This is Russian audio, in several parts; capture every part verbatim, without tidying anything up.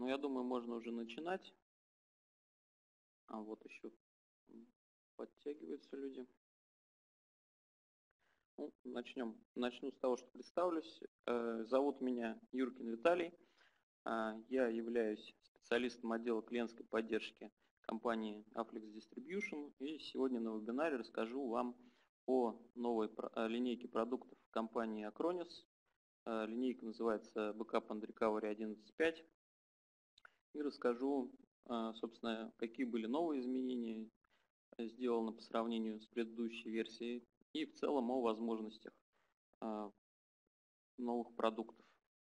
Ну, я думаю, можно уже начинать. А вот еще подтягиваются люди. Ну, начнем. Начну с того, что представлюсь. Зовут меня Юркин Виталий. Я являюсь специалистом отдела клиентской поддержки компании Afflex Distribution. И сегодня на вебинаре расскажу вам о новой линейке продуктов компании Acronis. Линейка называется Backup and Recovery одиннадцать точка пять. И расскажу, собственно, какие были новые изменения сделаны по сравнению с предыдущей версией и в целом о возможностях новых продуктов.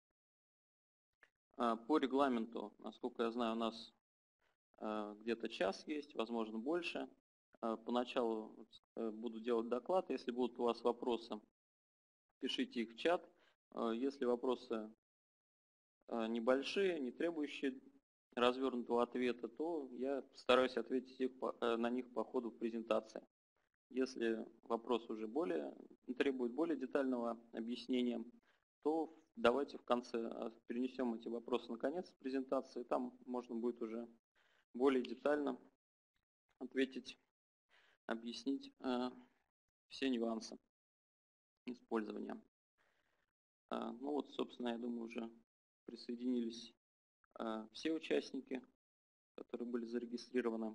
По регламенту, насколько я знаю, у нас где-то час есть, возможно больше. Поначалу буду делать доклад. Если будут у вас вопросы, пишите их в чат. Если вопросы небольшие, не требующие развернутого ответа, то я постараюсь ответить их, на них по ходу презентации. Если вопрос уже более, требует более детального объяснения, то давайте в конце перенесем эти вопросы на конец презентации. Там можно будет уже более детально ответить, объяснить э, все нюансы использования. Э, ну вот, собственно, я думаю, уже присоединились э, все участники, которые были зарегистрированы.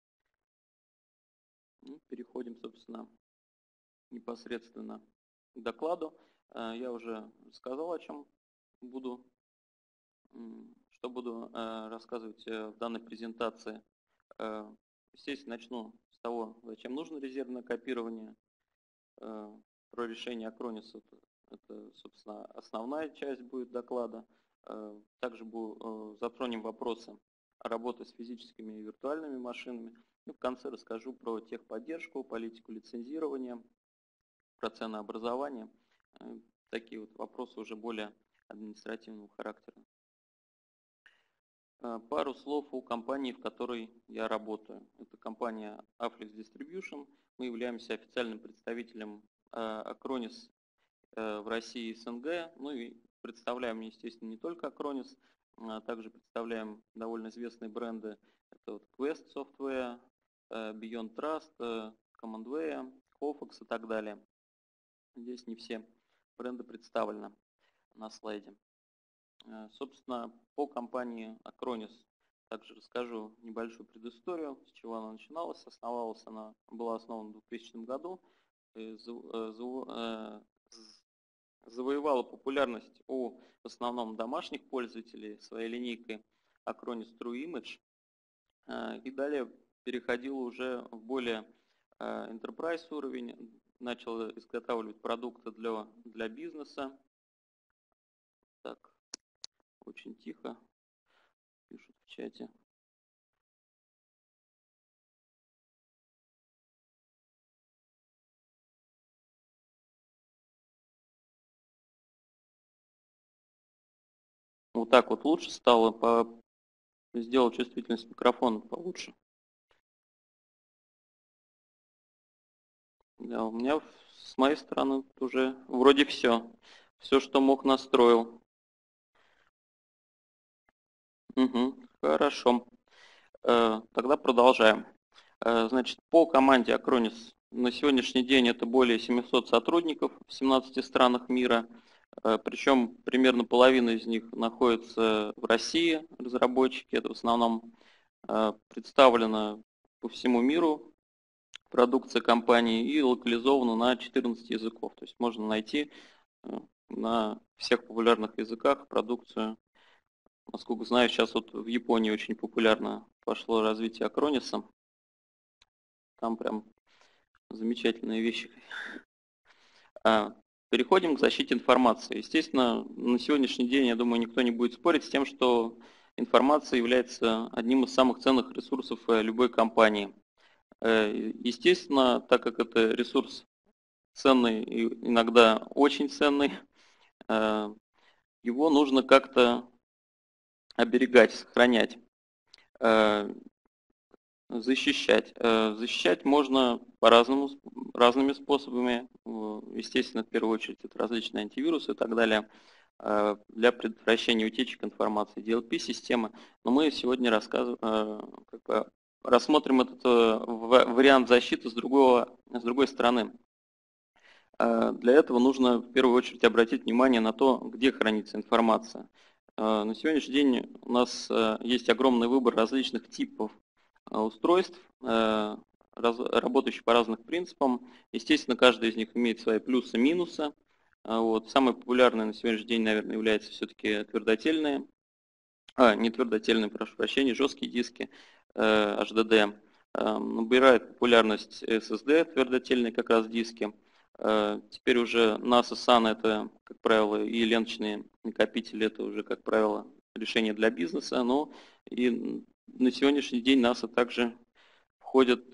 Ну, переходим, собственно, непосредственно к докладу. Э, я уже сказал, о чем буду, что буду э, рассказывать в данной презентации. Э, естественно, начну с того, зачем нужно резервное копирование. Э, про решение Acronis это, это, собственно, основная часть будет доклада. Э, также буду, э, затронем вопросы работы с физическими и виртуальными машинами. И в конце расскажу про техподдержку, политику лицензирования, про ценообразование. Э, такие вот вопросы уже более административного характера. Э, пару слов о компании, в которой я работаю. Это компания Afflex Distribution. Мы являемся официальным представителем Acronis в России и СНГ. Ну и представляем, естественно, не только Acronis, а также представляем довольно известные бренды. Это вот Quest Software, Beyond Trust, Commandware, Kofax и так далее. Здесь не все бренды представлены на слайде. Собственно, по компании Acronis также расскажу небольшую предысторию, с чего она начиналась. Основалась она, была основана в двухтысячном году. Завоевала популярность у в основном домашних пользователей своей линейкой Acronis True Image. И далее переходила уже в более enterprise уровень, начала изготавливать продукты для, для бизнеса. Так, очень тихо пишут в чате. Вот так вот лучше стало, по... сделал чувствительность микрофона получше. Да, у меня с моей стороны уже вроде все. Все, что мог, настроил. Угу, хорошо. Тогда продолжаем. Значит, по команде Acronis на сегодняшний день это более семисот сотрудников в семнадцати странах мира. Причем примерно половина из них находится в России, разработчики. Это в основном представлена по всему миру продукция компании и локализована на четырнадцати языков. То есть можно найти на всех популярных языках продукцию. Насколько знаю, сейчас вот в Японии очень популярно пошло развитие Acronis. Там прям замечательные вещи. Переходим к защите информации. Естественно, на сегодняшний день, я думаю, никто не будет спорить с тем, что информация является одним из самых ценных ресурсов любой компании. Естественно, так как это ресурс ценный и иногда очень ценный, его нужно как-то оберегать, сохранять, защищать. Защищать можно по-разному, разными способами. Естественно, в первую очередь, это различные антивирусы и так далее. для предотвращения утечек информации, ди эл пи-системы. Но мы сегодня рассказываем, как бы рассмотрим этот вариант защиты с, другого, с другой стороны. Для этого нужно в первую очередь обратить внимание на то, где хранится информация. На сегодняшний день у нас есть огромный выбор различных типов устройств, работающих по разным принципам. Естественно, каждый из них имеет свои плюсы и минусы. Вот. Самый популярный на сегодняшний день, наверное, является все-таки твердотельные, а, не твердотельные, прошу прощения, жесткие диски эйч ди ди. Набирает популярность эс эс ди, твердотельные как раз диски. Теперь уже нас и сан это, как правило, и ленточные накопители, это уже, как правило, решение для бизнеса. Но и на сегодняшний день NASA также входит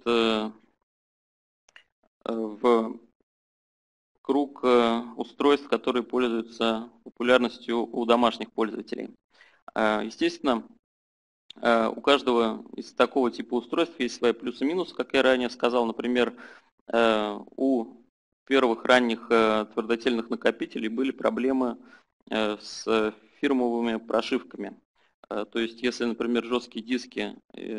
в круг устройств, которые пользуются популярностью у домашних пользователей. Естественно, у каждого из такого типа устройств есть свои плюсы и минусы, как я ранее сказал. Например, у первых ранних твердотельных накопителей были проблемы с фирмовыми прошивками. То есть, если, например, жесткие диски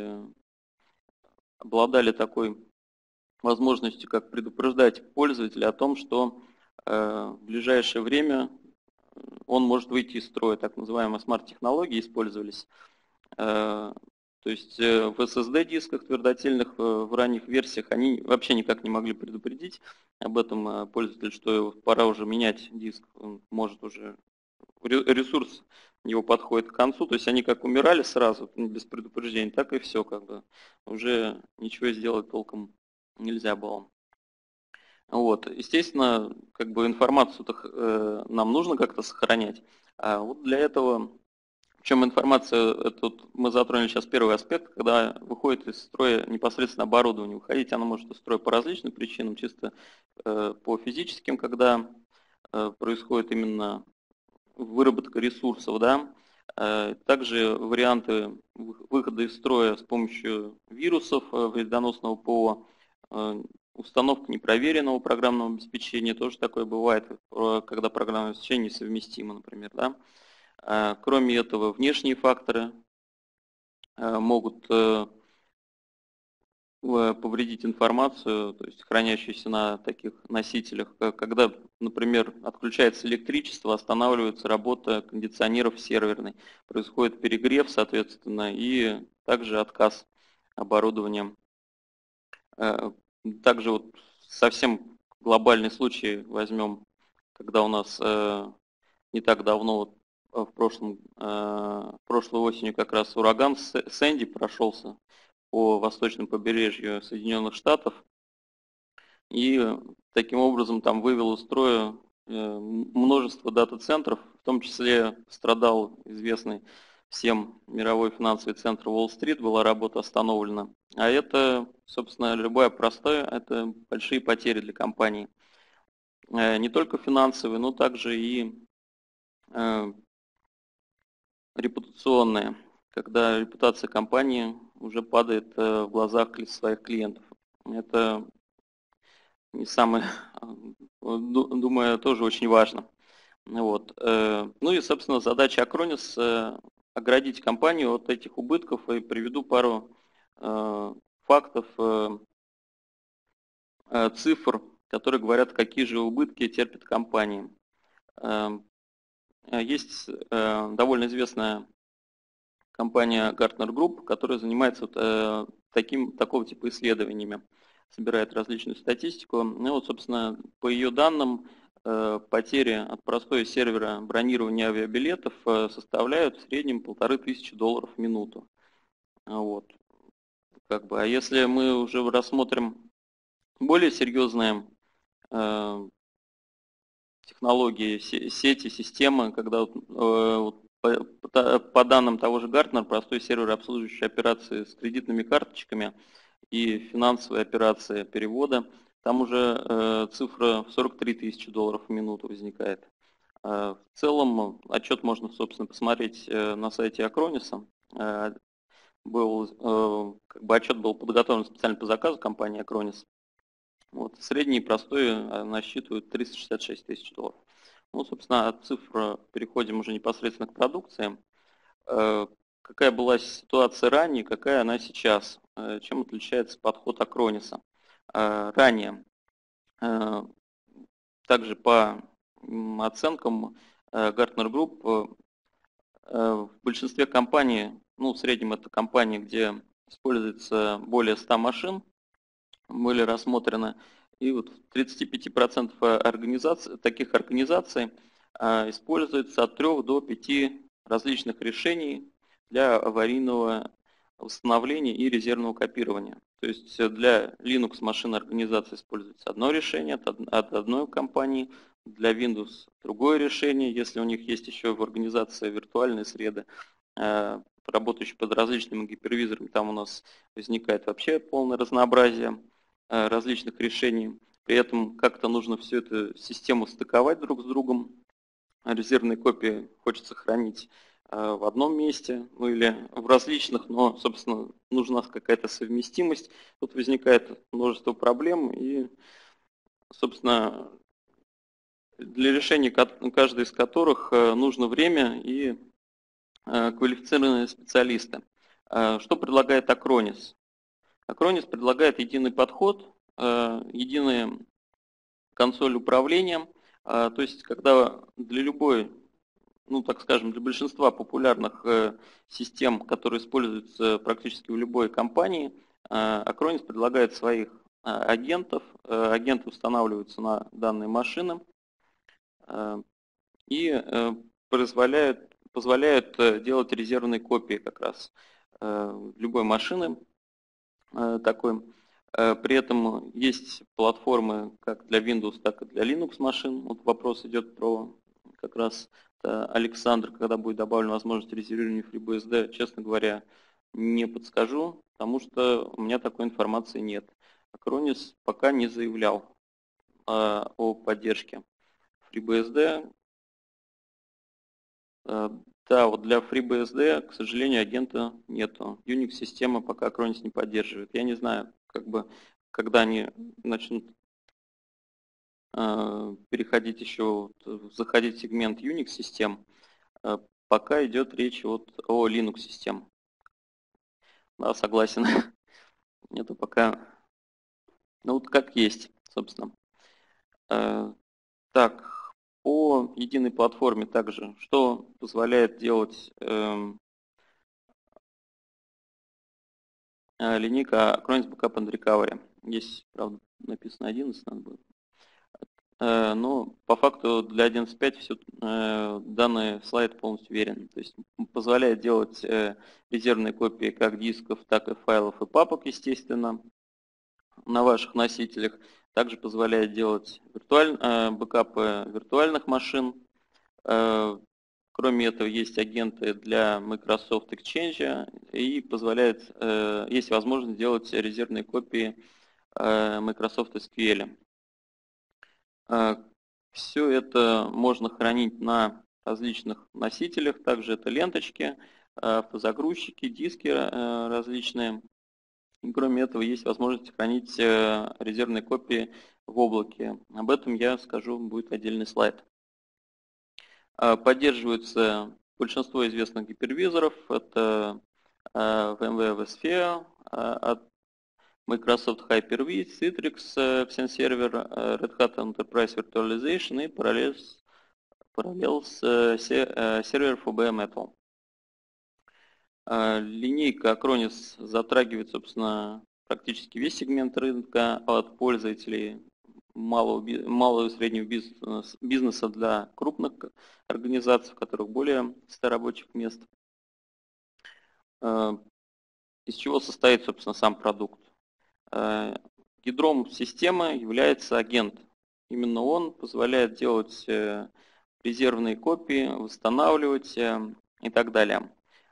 обладали такой возможностью, как предупреждать пользователя о том, что в ближайшее время он может выйти из строя, так называемые смарт-технологии использовались. То есть в эс эс ди-дисках твердотельных в ранних версиях они вообще никак не могли предупредить об этом пользователя, что пора уже менять диск, он может уже, ресурс его подходит к концу. То есть они как умирали сразу, без предупреждения, так и все, как бы уже ничего сделать толком нельзя было. Вот. Естественно, как бы информацию нам нужно как-то сохранять. А вот для этого... Причем информация, это мы затронули сейчас первый аспект, когда выходит из строя непосредственно оборудование. Выходить оно может из строя по различным причинам, чисто по физическим, когда происходит именно выработка ресурсов. Да? Также варианты выхода из строя с помощью вирусов, вредоносного ПО, установка непроверенного программного обеспечения, тоже такое бывает, когда программное обеспечение несовместимо, например. Да? Кроме этого, внешние факторы могут повредить информацию, то есть хранящуюся на таких носителях. Когда, например, отключается электричество, останавливается работа кондиционеров серверной, происходит перегрев, соответственно, и также отказ оборудования. Также вот совсем глобальный случай возьмем, когда у нас не так давно в прошлом, прошлой осенью как раз ураган Сэнди прошелся по восточному побережью Соединенных Штатов и таким образом там вывел из строя множество дата-центров, в том числе страдал известный всем мировой финансовый центр Уолл-стрит, была работа остановлена. А это, собственно, любое простое, это большие потери для компании. Не только финансовые, но также и репутационные, когда репутация компании уже падает в глазах своих клиентов. Это не самое, думаю, тоже очень важно. Вот. Ну и, собственно, задача Acronis – оградить компанию от этих убытков, и приведу пару фактов, цифр, которые говорят, какие же убытки терпит компания. Есть довольно известная компания Gartner Group, которая занимается вот таким, такого типа исследованиями, собирает различную статистику. Ну вот, собственно, по ее данным, потери от простой сервера бронирования авиабилетов составляют в среднем полторы тысячи долларов в минуту. Вот. Как бы. А если мы уже рассмотрим более серьезные технологии, сети, системы, когда по, по данным того же Gartner, простой сервер, обслуживающий операции с кредитными карточками и финансовые операции перевода, там уже цифра в сорок три тысячи долларов в минуту возникает. В целом отчет можно, собственно, посмотреть на сайте Acronis. Был, как бы отчет был подготовлен специально по заказу компании Acronis. Вот, средний и простой насчитывают триста шестьдесят шесть тысяч долларов. Ну, собственно, от цифр переходим уже непосредственно к продукции. Какая была ситуация ранее, какая она сейчас? Чем отличается подход Acronis? Ранее, также по оценкам Gartner Group, в большинстве компаний, ну, в среднем это компании, где используется более ста машин, были рассмотрены, и вот в тридцати пяти процентах организаций, таких организаций используется от трёх до пяти различных решений для аварийного восстановления и резервного копирования. То есть для Linux машин организации используется одно решение от одной компании, для Windows другое решение, если у них есть еще в организации виртуальные среды, работающие под различными гипервизорами, там у нас возникает вообще полное разнообразие различных решений. При этом как-то нужно всю эту систему стыковать друг с другом. Резервные копии хочется хранить в одном месте, ну или в различных, но, собственно, нужна какая-то совместимость. Тут возникает множество проблем, и, собственно, для решения каждой из которых нужно время и квалифицированные специалисты. Что предлагает Acronis? Acronis предлагает единый подход, единая консоль управления, то есть когда для любой, ну так скажем, для большинства популярных систем, которые используются практически в любой компании, Acronis предлагает своих агентов, агенты устанавливаются на данные машины и позволяют, позволяют делать резервные копии как раз любой машины такой. При этом есть платформы как для Windows, так и для Linux машин. Вот вопрос идет про как раз Александр, когда будет добавлена возможность резервирования FreeBSD, честно говоря, не подскажу, потому что у меня такой информации нет. Acronis пока не заявлял о поддержке FreeBSD. Да, вот для FreeBSD, к сожалению, агента нету. Unix-система пока Acronis не поддерживает. Я не знаю, как бы, когда они начнут э, переходить еще, вот, заходить в сегмент Unix-систем, э, пока идет речь вот о Linux-системах. Да, согласен. Нету пока, ну вот как есть, собственно. Э, так, по единой платформе также, что позволяет делать э, линейка Acronis Backup and Recovery. Здесь, правда, написано одиннадцать, надо будет. Но по факту для одиннадцать точка пять все, данный слайд полностью верен. То есть позволяет делать резервные копии как дисков, так и файлов и папок, естественно, на ваших носителях. Также позволяет делать виртуаль... бэкапы виртуальных машин. Кроме этого, есть агенты для Microsoft Exchange и позволяет, есть возможность делать резервные копии Microsoft эс кью эль. Все это можно хранить на различных носителях, также это ленточки, автозагрузчики, диски различные. И кроме этого, есть возможность хранить резервные копии в облаке. Об этом я скажу, будет отдельный слайд. Поддерживается большинство известных гипервизоров. Это VMware vSphere от Microsoft Hyper-V, Citrix, XenServer, Red Hat Enterprise Virtualization и Parallels, Parallels Server эф би Metal. Линейка Acronis затрагивает, собственно, практически весь сегмент рынка от пользователей малого, малого и среднего бизнеса, бизнеса для крупных организаций, в которых более ста рабочих мест. Из чего состоит, собственно, сам продукт? Ядром системы является агент. Именно он позволяет делать резервные копии, восстанавливать и так далее.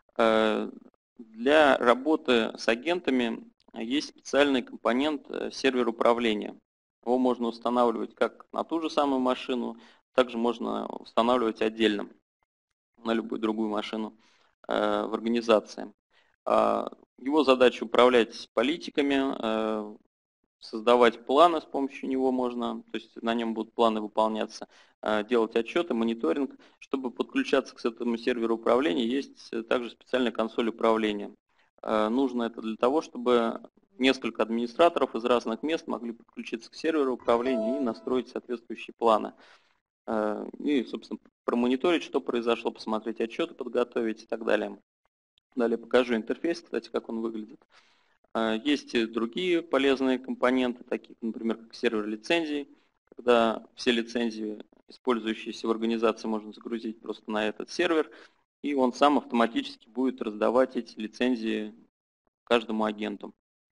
Для работы с агентами есть специальный компонент сервер управления. Его можно устанавливать как на ту же самую машину, также можно устанавливать отдельно на любую другую машину в организации. Его задача управлять политиками, создавать планы с помощью него можно, то есть на нем будут планы выполняться, делать отчеты, мониторинг. Чтобы подключаться к этому серверу управления, есть также специальная консоль управления. Нужно это для того, чтобы несколько администраторов из разных мест могли подключиться к серверу управления и настроить соответствующие планы. И, собственно, промониторить, что произошло, посмотреть отчеты, подготовить и так далее. Далее покажу интерфейс, кстати, как он выглядит. Есть и другие полезные компоненты, такие, например, как сервер лицензий, когда все лицензии, использующиеся в организации, можно загрузить просто на этот сервер, и он сам автоматически будет раздавать эти лицензии каждому агенту.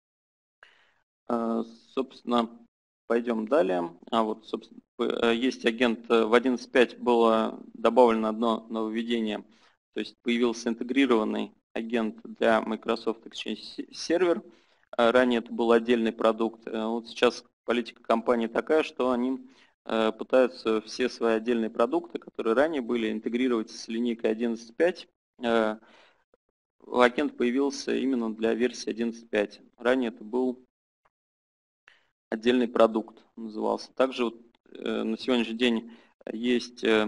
Собственно, пойдем далее. А вот, собственно, есть агент, в одиннадцать точка пять было добавлено одно нововведение, то есть появился интегрированный агент для Microsoft Exchange Server. Ранее это был отдельный продукт. Вот сейчас политика компании такая, что они пытаются все свои отдельные продукты, которые ранее были, интегрировать с линейкой одиннадцать точка пять. Агент появился именно для версии одиннадцать точка пять. Ранее это был отдельный продукт, назывался. Также вот, э, на сегодняшний день есть, э,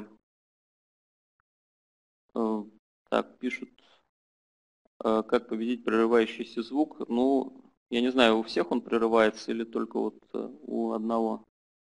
э, так, пишут, э, как победить прерывающийся звук. Ну, я не знаю, у всех он прерывается или только вот э, у одного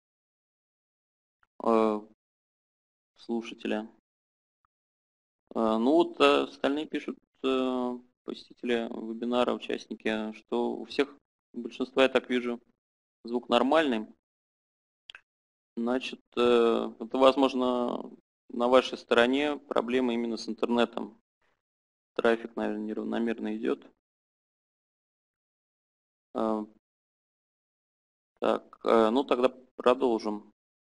э, слушателя. Э, ну вот э, остальные пишут, э, посетители вебинара, участники, что у всех, у большинства, я так вижу, звук нормальный. Значит, э, это, возможно, на вашей стороне проблема именно с интернетом. Трафик, наверное, неравномерно идет. Э, Так, э, ну тогда продолжим.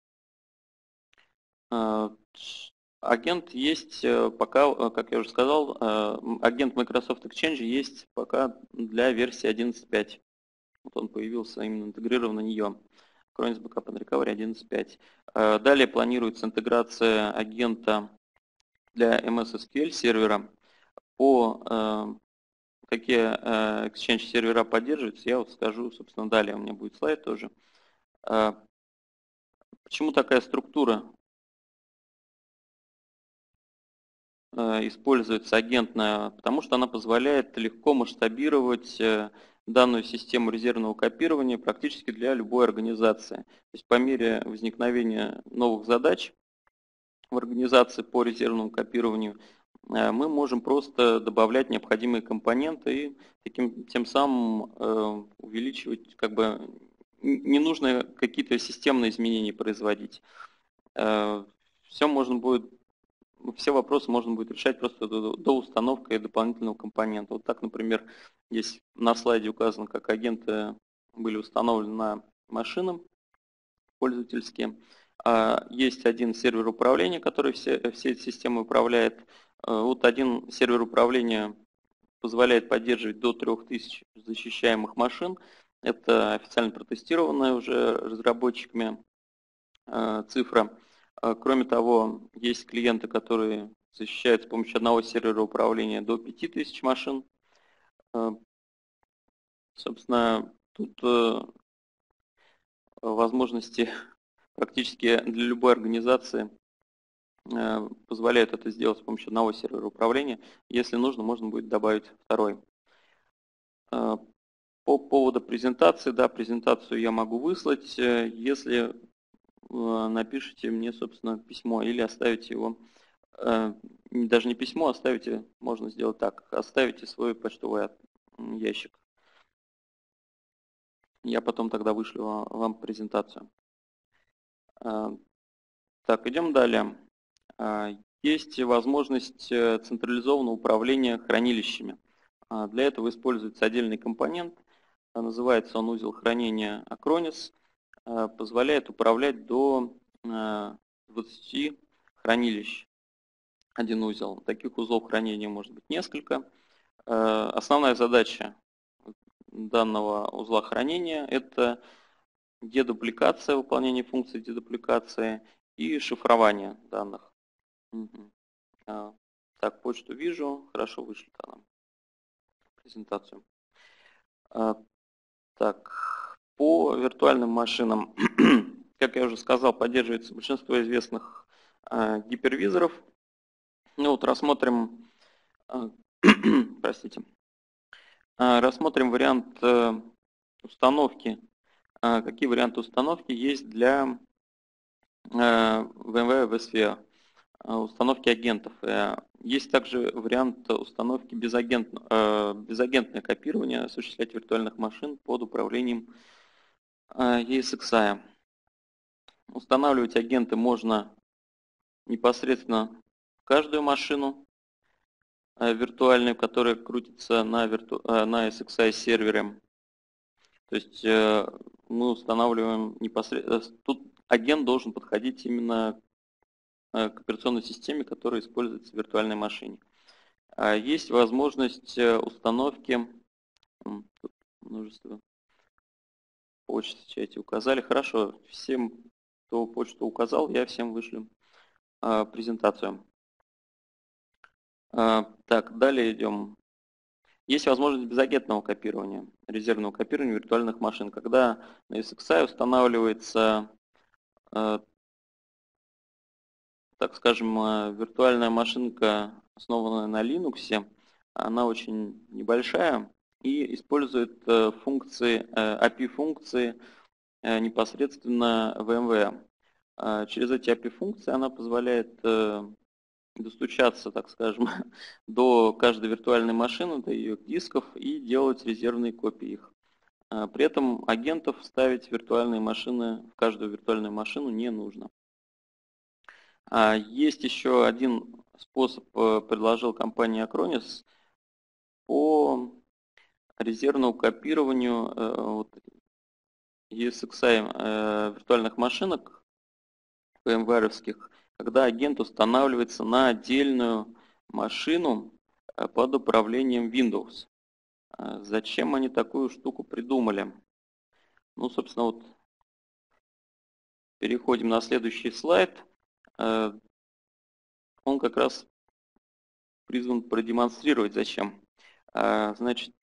Э, Агент есть э, пока, э, как я уже сказал, э, агент Microsoft Exchange есть пока для версии одиннадцать точка пять. Вот он появился именно интегрирован на нее. Acronis Backup and Recovery одиннадцать точка пять. Э, Далее планируется интеграция агента для эм эс эс кью эль сервера. По э, какие э, Exchange сервера поддерживаются, я вот скажу, собственно, далее. У меня будет слайд тоже. Э, Почему такая структура э, используется агентная? Потому что она позволяет легко масштабировать э, данную систему резервного копирования практически для любой организации. То есть по мере возникновения новых задач в организации по резервному копированию э, мы можем просто добавлять необходимые компоненты и таким, тем самым э, увеличивать, как бы, не нужно какие-то системные изменения производить. Э, Все можно будет, все вопросы можно будет решать просто до, до установки дополнительного компонента. Вот так, например, здесь на слайде указано, как агенты были установлены на машины пользовательские. Есть один сервер управления, который все, все эти системы управляет. Вот один сервер управления позволяет поддерживать до трёх тысяч защищаемых машин. Это официально протестированная уже разработчиками цифра. Кроме того, есть клиенты, которые защищают с помощью одного сервера управления до пяти тысяч машин. Собственно, тут возможности практически для любой организации позволяют это сделать с помощью одного сервера управления. Если нужно, можно будет добавить второй. По поводу презентации, да, презентацию я могу выслать, если напишите мне, собственно, письмо или оставите его, даже не письмо, оставите, можно сделать так, оставите свой почтовый ящик. Я потом тогда вышлю вам презентацию. Так, идем далее. Есть возможность централизованного управления хранилищами. Для этого используется отдельный компонент, называется он узел хранения Acronis, позволяет управлять до двадцати хранилищ. Один узел. Таких узлов хранения может быть несколько. Основная задача данного узла хранения – это дедупликация, выполнение функций дедупликации и шифрование данных. Угу. Так, почту вижу. Хорошо, вышлет она презентацию. Так, По виртуальным машинам, как я уже сказал, поддерживается большинство известных гипервизоров. Ну вот рассмотрим, простите, рассмотрим вариант установки, какие варианты установки есть для ви эм вэр ви эс пи ар, установки агентов. Есть также вариант установки безагентного, безагентное копирование, осуществлять виртуальных машин под управлением и эс икс ай. Устанавливать агенты можно непосредственно в каждую машину виртуальную, которая крутится на, вирту... на эс икс ай сервере. То есть мы устанавливаем непосредственно... Тут агент должен подходить именно к операционной системе, которая используется в виртуальной машине. Есть возможность установки... Тут множество почт в чате указали. Хорошо, всем, кто почту указал, я всем вышлю презентацию. Так, далее идем. Есть возможность безагентного копирования, резервного копирования виртуальных машин. Когда на эс икс ай устанавливается, так скажем, виртуальная машинка, основанная на Linux, она очень небольшая и использует функции, эй пи ай-функции непосредственно ви эм вэр. Через эти эй пи ай-функции она позволяет достучаться, так скажем, до каждой виртуальной машины, до ее дисков и делать резервные копии их. При этом агентов ставить в виртуальные машины, в каждую виртуальную машину не нужно. Есть еще один способ, предложил компания Acronis по резервному копированию и эс икс ай виртуальных машинок ви эм вэр-овских, когда агент устанавливается на отдельную машину под управлением Windows. Зачем они такую штуку придумали? Ну, собственно, вот переходим на следующий слайд. Он как раз призван продемонстрировать, зачем. Значит,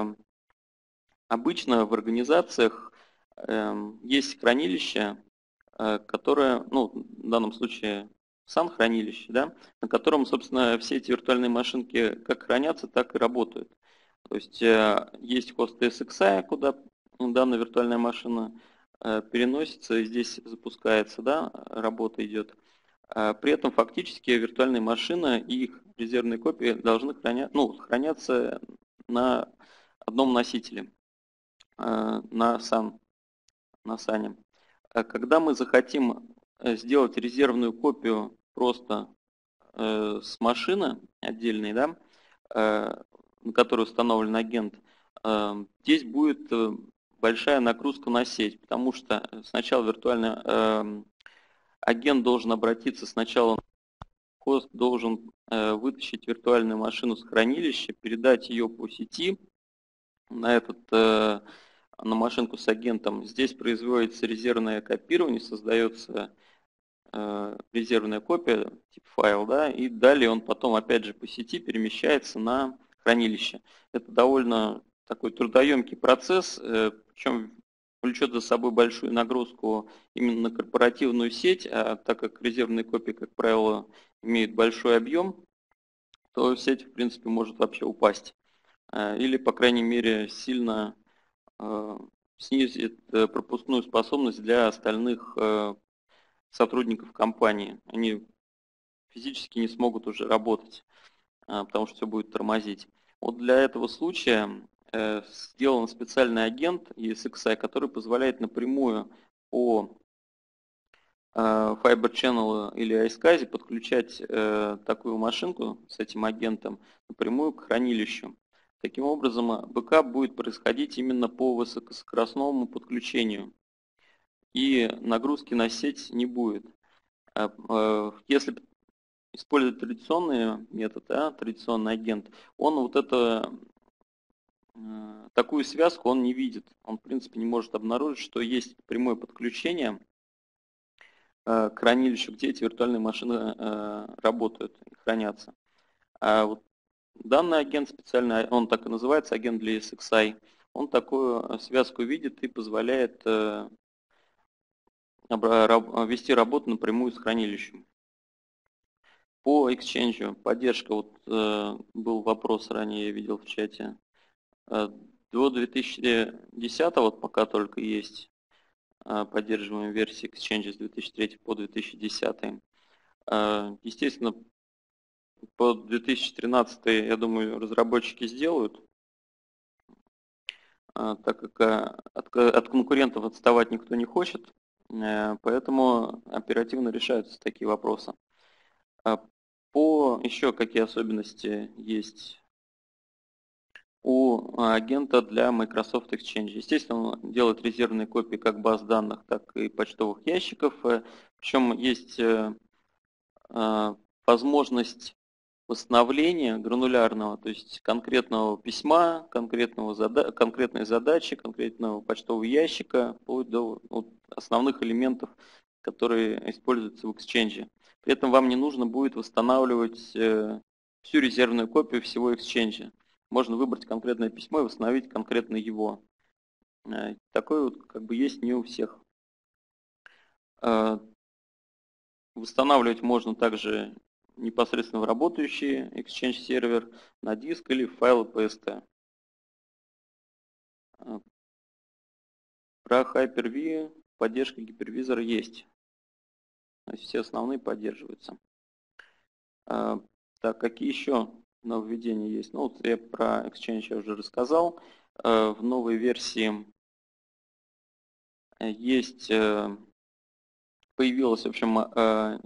обычно в организациях есть хранилище, которое, ну, в данном случае сан-хранилище, да, на котором, собственно, все эти виртуальные машинки как хранятся, так и работают. То есть есть хост эс икс ай, куда данная виртуальная машина переносится и здесь запускается, да, работа идет. При этом фактически виртуальные машины и их резервные копии должны храня... ну, храняться на одном носителе, на сан, на сане. Когда мы захотим сделать резервную копию просто с машины отдельной, да, на которой установлен агент, здесь будет большая нагрузка на сеть, потому что сначала виртуальный агент должен обратиться сначала, хост должен вытащить виртуальную машину с хранилища, передать ее по сети на этот, на машинку с агентом. Здесь производится резервное копирование, создается резервная копия, тип файл, да, и далее он потом опять же по сети перемещается на хранилище. Это довольно такой трудоемкий процесс, причем влечет за собой большую нагрузку именно на корпоративную сеть, а так как резервные копии, как правило, имеют большой объем, то сеть, в принципе, может вообще упасть. Или, по крайней мере, сильно снизит пропускную способность для остальных сотрудников компании. Они физически не смогут уже работать, потому что все будет тормозить. Вот для этого случая сделан специальный агент и эс икс ай, который позволяет напрямую по Fiber Channel или iSCSI подключать такую машинку с этим агентом напрямую к хранилищу. Таким образом, бэкап будет происходить именно по высокоскоростному подключению, и нагрузки на сеть не будет. Если использовать традиционный метод, да, традиционный агент, он вот это, такую связку он не видит. Он, в принципе, не может обнаружить, что есть прямое подключение к хранилищу, где эти виртуальные машины работают и хранятся. А вот данный агент специальный, он так и называется, агент для эс икс ай, он такую связку видит и позволяет вести работу напрямую с хранилищем. По Exchange поддержка, вот был вопрос ранее, я видел в чате, до две тысячи десятого, вот пока только есть поддерживаемые версии Exchange с две тысячи третьего по две тысячи десятый. Естественно, по две тысячи тринадцатый, я думаю, разработчики сделают, так как от, от конкурентов отставать никто не хочет, поэтому оперативно решаются такие вопросы. По еще какие особенности есть у агента для Microsoft Exchange? Естественно, он делает резервные копии как баз данных, так и почтовых ящиков. Причем есть возможность восстановления гранулярного, то есть конкретного письма, конкретного зада конкретной задачи, конкретного почтового ящика, вплоть до вот, основных элементов, которые используются в Exchange. При этом вам не нужно будет восстанавливать э, всю резервную копию всего Exchange. Можно выбрать конкретное письмо и восстановить конкретно его. Э, такое вот как бы есть не у всех. Э, восстанавливать можно также непосредственно в работающий Exchange сервер, на диск или в файлы пи эс ти. Про Hyper-V поддержка гипервизора есть. То есть все основные поддерживаются. Так, какие еще нововведения есть? Ну, вот я про Exchange я уже рассказал. В новой версии есть, появилась, в общем,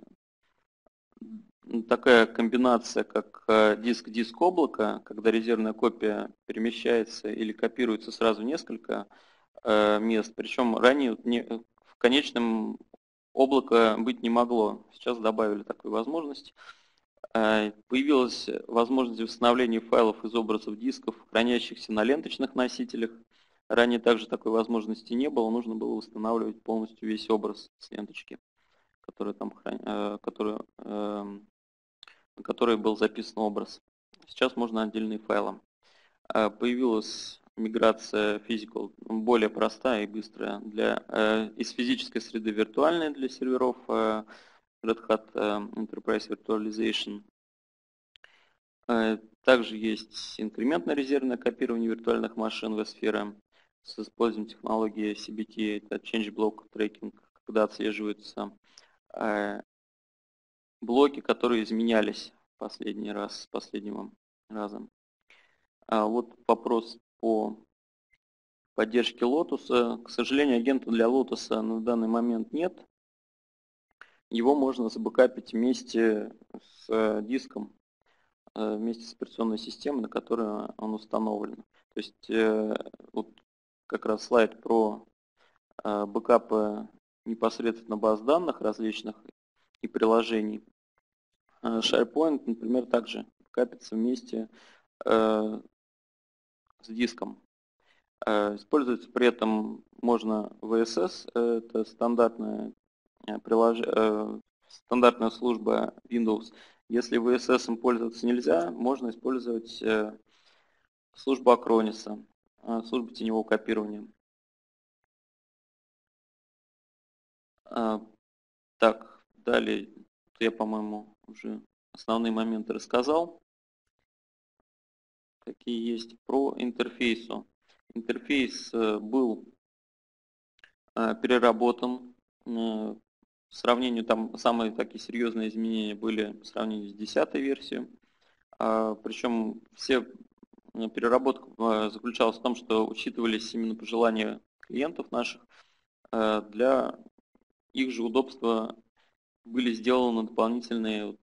такая комбинация, как диск-диск облако, когда резервная копия перемещается или копируется сразу в несколько мест. Причем ранее в конечном облако быть не могло. Сейчас добавили такую возможность. Появилась возможность восстановления файлов из образов дисков, хранящихся на ленточных носителях. Ранее также такой возможности не было. Нужно было восстанавливать полностью весь образ с ленточки, который там, который, на который был записан образ. Сейчас можно отдельные файлы. Появилась миграция Physical, более простая и быстрая, для, из физической среды виртуальной для серверов Red Hat Enterprise Virtualization. Также есть инкрементно-резервное копирование виртуальных машин в сфере с использованием технологии си би ти, это Change Block Tracking, когда отслеживаются блоки, которые изменялись в последний раз, с последним разом. А вот вопрос по поддержке Lotus. К сожалению, агента для Lotus на данный момент нет. Его можно забэкапить вместе с диском, вместе с операционной системой, на которой он установлен. То есть вот как раз слайд про бэкапы непосредственно баз данных различных и приложений. SharePoint, например, также бэкапится вместе с диском. Используется при этом можно ви эс эс, это стандартная, прилож... стандартная служба Windows. Если ви эс эс им пользоваться нельзя, можно использовать службу Acronis, службу теневого копирования. Так, далее я, по-моему, уже основные моменты рассказал. Какие есть про интерфейсу. Интерфейс был переработан. В сравнению, там самые такие серьезные изменения были в сравнении с десятой версией. Причем все переработка заключалась в том, что учитывались именно пожелания клиентов наших. Для их же удобства были сделаны дополнительные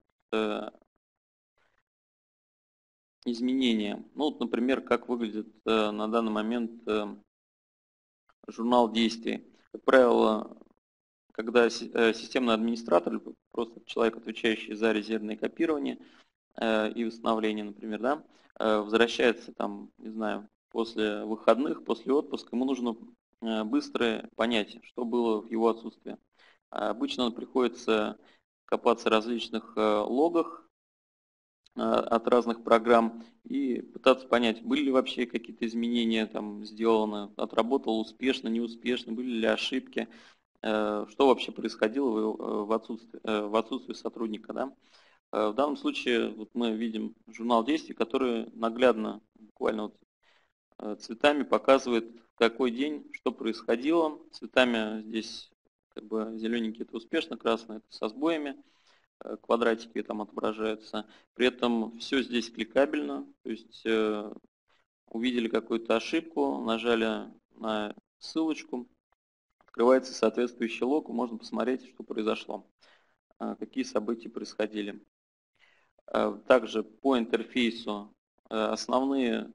изменения. Ну, вот, например, как выглядит на данный момент журнал действий. Как правило, когда системный администратор, просто человек, отвечающий за резервное копирование и восстановление, например, да, возвращается там, не знаю, после выходных, после отпуска, ему нужно быстро понять, что было в его отсутствии. Обычно приходится копаться в различных логах от разных программ и пытаться понять, были ли вообще какие-то изменения там сделаны, отработал успешно, неуспешно, были ли ошибки, что вообще происходило в отсутствии, в отсутствии сотрудника. Да? В данном случае вот мы видим журнал действий, который наглядно, буквально вот цветами показывает, в какой день что происходило. Цветами здесь как бы зелененький это успешно, красный это со сбоями, квадратики там отображаются. При этом все здесь кликабельно, то есть э, увидели какую-то ошибку, нажали на ссылочку, открывается соответствующий лог, можно посмотреть, что произошло, э, какие события происходили. Э, также по интерфейсу э, основные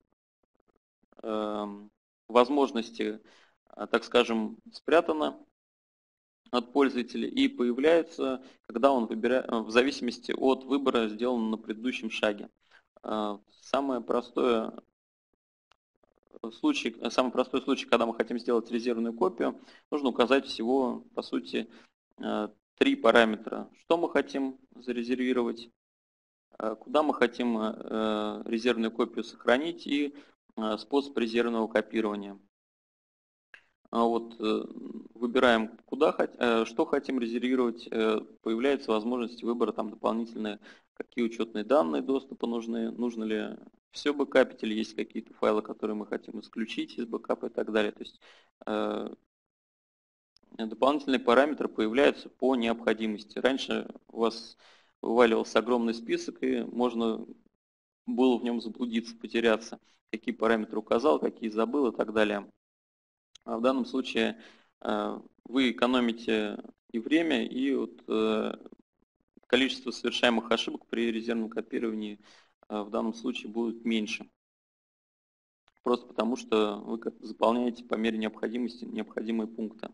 э, возможности, э, так скажем, спрятаны от пользователя и появляется, когда он выбирает, в зависимости от выбора, сделанного на предыдущем шаге. Самое простое случай, самый простой случай, когда мы хотим сделать резервную копию, нужно указать всего, по сути, три параметра. Что мы хотим зарезервировать, куда мы хотим резервную копию сохранить и способ резервного копирования. Вот, выбираем, куда, что хотим резервировать, появляется возможность выбора там дополнительные, какие учетные данные доступа нужны, нужно ли все бэкапить или есть какие-то файлы, которые мы хотим исключить из бэкапа и так далее. То есть дополнительные параметры появляются по необходимости. Раньше у вас вываливался огромный список, и можно было в нем заблудиться, потеряться, какие параметры указал, какие забыл и так далее. А в данном случае вы экономите и время, и вот количество совершаемых ошибок при резервном копировании в данном случае будет меньше. Просто потому, что вы заполняете по мере необходимости необходимые пункты.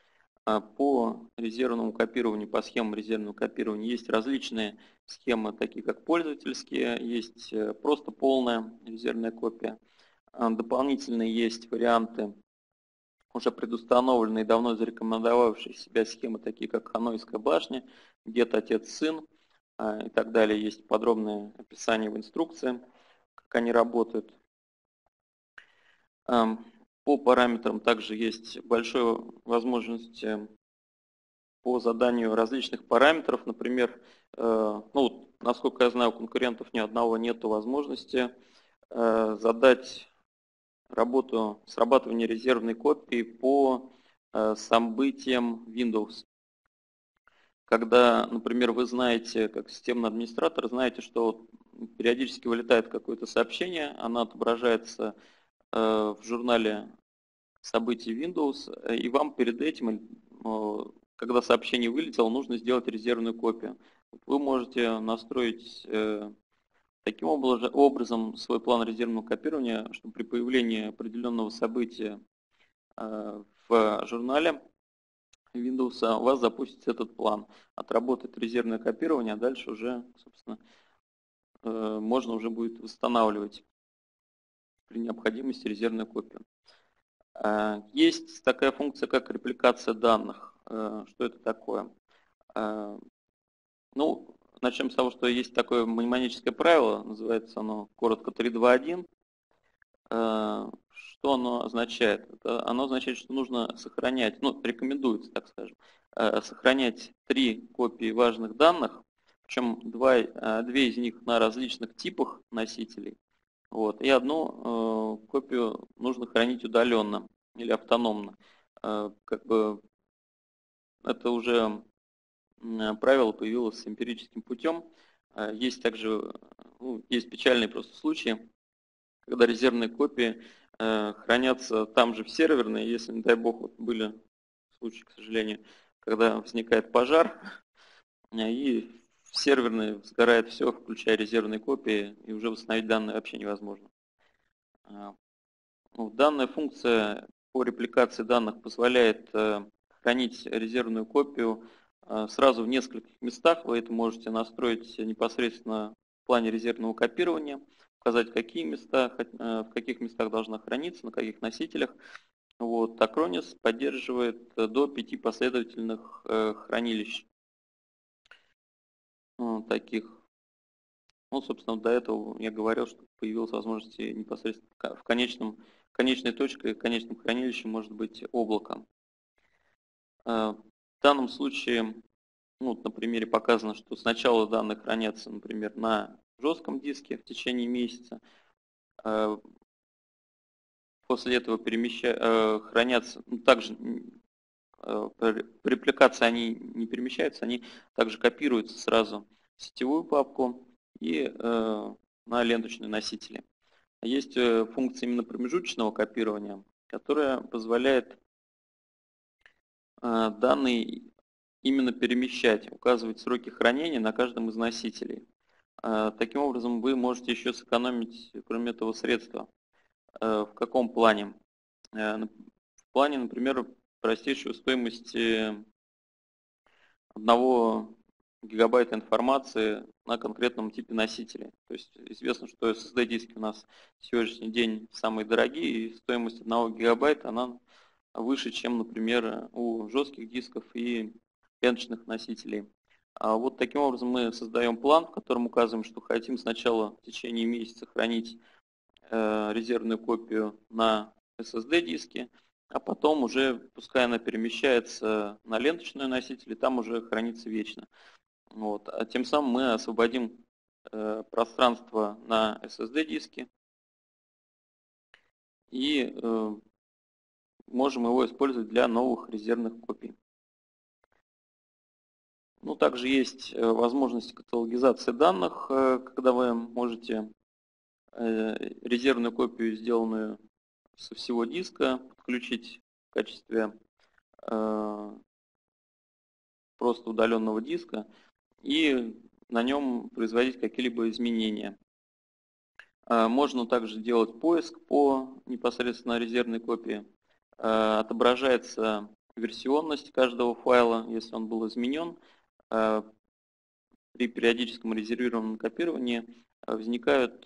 По резервному копированию, по схемам резервного копирования есть различные схемы, такие как пользовательские, есть просто полная резервная копия. Дополнительные есть варианты, уже предустановленные, давно зарекомендовавшие себя схемы, такие как Ханойская башня, дед, отец, сын и так далее. Есть подробное описание в инструкции, как они работают. По параметрам также есть большая возможность по заданию различных параметров. Например, ну, насколько я знаю, у конкурентов ни одного нет возможности задать работу срабатывания резервной копии по событиям Windows. Когда, например, вы знаете, как системный администратор, знаете, что периодически вылетает какое-то сообщение, оно отображается в журнале событий Windows, и вам перед этим, когда сообщение вылетело, нужно сделать резервную копию. Вы можете настроить таким образом свой план резервного копирования, чтобы при появлении определенного события в журнале Windows у вас запустится этот план, отработает резервное копирование, а дальше уже, собственно, можно уже будет восстанавливать при необходимости резервную копию. Есть такая функция, как репликация данных. Что это такое? Ну, начнем с того, что есть такое мнемоническое правило, называется оно коротко три два один. Что оно означает? Это, оно означает, что нужно сохранять, ну, рекомендуется, так скажем, сохранять три копии важных данных, причем два, две из них на различных типах носителей, вот, и одну э, копию нужно хранить удаленно или автономно. Э, как бы это уже правило появилось эмпирическим путем. Э, есть также, ну, есть печальные просто случаи, когда резервные копии э, хранятся там же в серверной, если, не дай бог, вот были случаи, к сожалению, когда возникает пожар, и в серверной сгорает все, включая резервные копии, и уже восстановить данные вообще невозможно. Данная функция по репликации данных позволяет хранить резервную копию сразу в нескольких местах. Вы это можете настроить непосредственно в плане резервного копирования, указать, какие места, в каких местах должна храниться, на каких носителях. Вот. Acronis поддерживает до пяти последовательных хранилищ таких. Ну, собственно, до этого я говорил, что появилась возможность непосредственно в конечном, конечной точке, в конечном хранилище может быть облако. В данном случае, ну, на примере показано, что сначала данные хранятся, например, на жестком диске в течение месяца, после этого перемеща... хранятся, ну, также при репликации они не перемещаются, они также копируются сразу в сетевую папку и э, на ленточные носители. Есть функция именно промежуточного копирования, которая позволяет э, данные именно перемещать, указывать сроки хранения на каждом из носителей. Э, таким образом, вы можете еще сэкономить, кроме этого, средства. Э, в каком плане? Э, в плане, например, простейшей стоимости одного гигабайта информации на конкретном типе носителя. То есть известно, что эс эс ди-диски у нас в сегодняшний день самые дорогие, и стоимость одного гигабайта она выше, чем, например, у жестких дисков и ленточных носителей. А вот таким образом мы создаем план, в котором указываем, что хотим сначала в течение месяца хранить э, резервную копию на эс эс ди-диске, а потом уже, пускай она перемещается на ленточные носители, там уже хранится вечно. Вот. А тем самым мы освободим э, пространство на эс эс ди-диске и э, можем его использовать для новых резервных копий. Ну, также есть возможность каталогизации данных, когда вы можете резервную копию, сделанную со всего диска, подключить в качестве просто удаленного диска и на нем производить какие-либо изменения. Можно также делать поиск по непосредственно резервной копии. Отображается версионность каждого файла, если он был изменен. При периодическом резервированном копировании возникают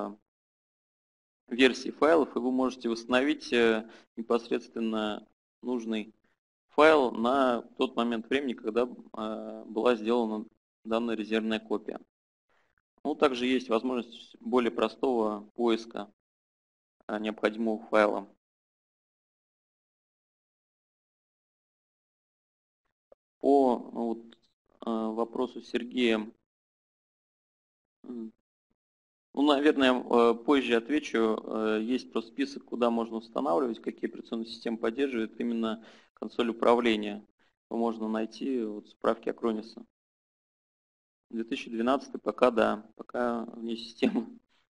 версии файлов, и вы можете восстановить непосредственно нужный файл на тот момент времени, когда была сделана данная резервная копия. Ну, также есть возможность более простого поиска необходимого файла. По вот, вопросу Сергея, ну, наверное, позже отвечу. Есть просто список, куда можно устанавливать, какие операционные системы поддерживает именно консоль управления. Можно найти вот справки Acronis. две тысячи двенадцатый пока да, пока вне системы.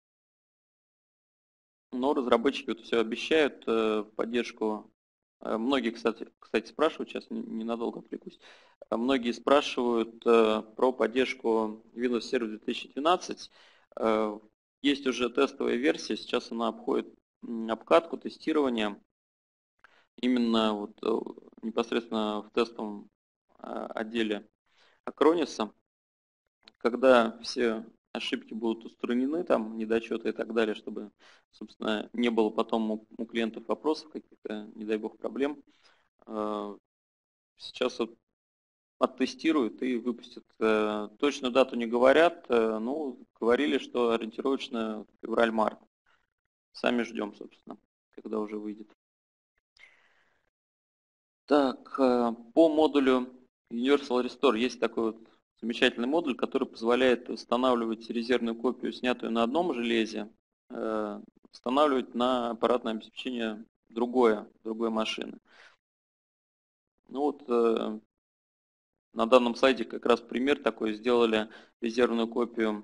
Но разработчики вот все обещают в поддержку. Многие, кстати, кстати, спрашивают, сейчас ненадолго отвлекусь, многие спрашивают про поддержку Windows Server две тысячи двенадцать. Есть уже тестовая версия, сейчас она обходит обкатку, тестирование. Именно вот непосредственно в тестовом отделе Acronis, когда все ошибки будут устранены, там недочеты и так далее, чтобы, собственно, не было потом у, у клиентов вопросов, каких-то, не дай бог, проблем. Сейчас вот оттестируют и выпустят. Точную дату не говорят, ну, говорили, что ориентировочно февраль-март. Сами ждем, собственно, когда уже выйдет. Так, по модулю Universal Restore есть такой вот замечательный модуль, который позволяет устанавливать резервную копию, снятую на одном железе, устанавливать на аппаратное обеспечение другое, другой машины. Ну вот на данном сайте как раз пример такой. Сделали резервную копию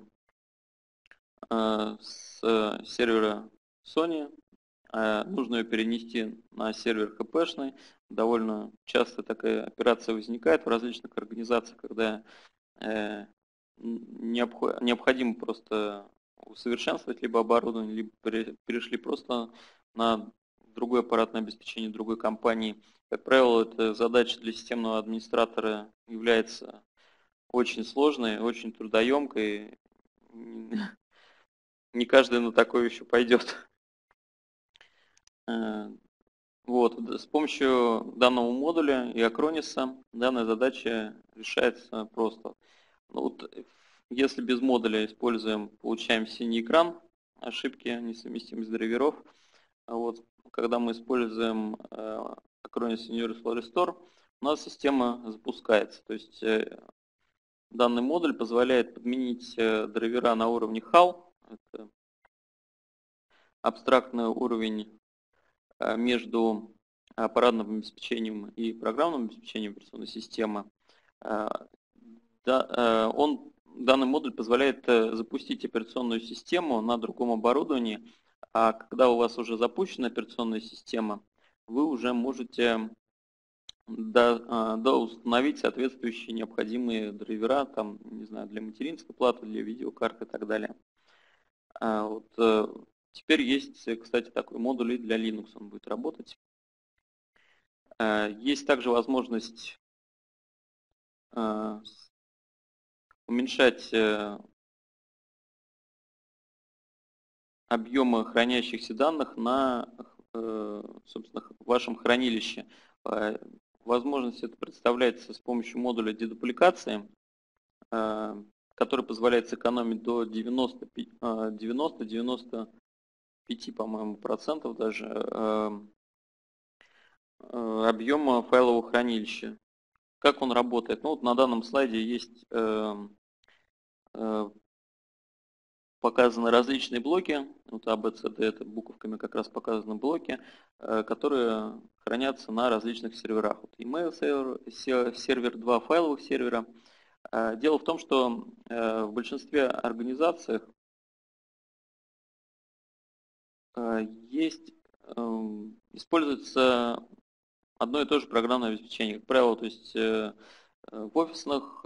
с сервера Sony. Нужно ее перенести на сервер эйч пи-шный. Довольно часто такая операция возникает в различных организациях, когда необходимо просто усовершенствовать либо оборудование, либо перешли просто на другое аппаратное обеспечение другой компании. Как правило, эта задача для системного администратора является очень сложной, очень трудоемкой. Не каждый на такое еще пойдет. Вот, с помощью данного модуля и Acronis данная задача решается просто. Ну, вот Если без модуля используем, получаем синий экран, ошибки, несовместимость драйверов. А вот когда мы используем Acronis Universal Restore, у нас система запускается. То есть данный модуль позволяет подменить драйвера на уровне хал. Это абстрактный уровень между аппаратным обеспечением и программным обеспечением операционной системы. Он, данный модуль позволяет запустить операционную систему на другом оборудовании, а когда у вас уже запущена операционная система, вы уже можете до, до установить соответствующие необходимые драйвера, там, не знаю, для материнской платы, для видеокарт и так далее. Вот, теперь есть, кстати, такой модуль и для Linux, он будет работать. Есть также возможность уменьшать объемы хранящихся данных на, собственно, вашем хранилище. Возможность это представляется с помощью модуля дедупликации, который позволяет сэкономить до девяноста-девяноста пяти, по-моему, процентов даже объема файлового хранилища. Как он работает? Ну, вот на данном слайде есть показаны различные блоки, вот А, Б, С, Д, это буковками как раз показаны блоки, которые хранятся на различных серверах. Вот email сервер, сервер, два файловых сервера. Дело в том, что в большинстве организаций есть, используется одно и то же программное обеспечение, как правило, то есть в офисных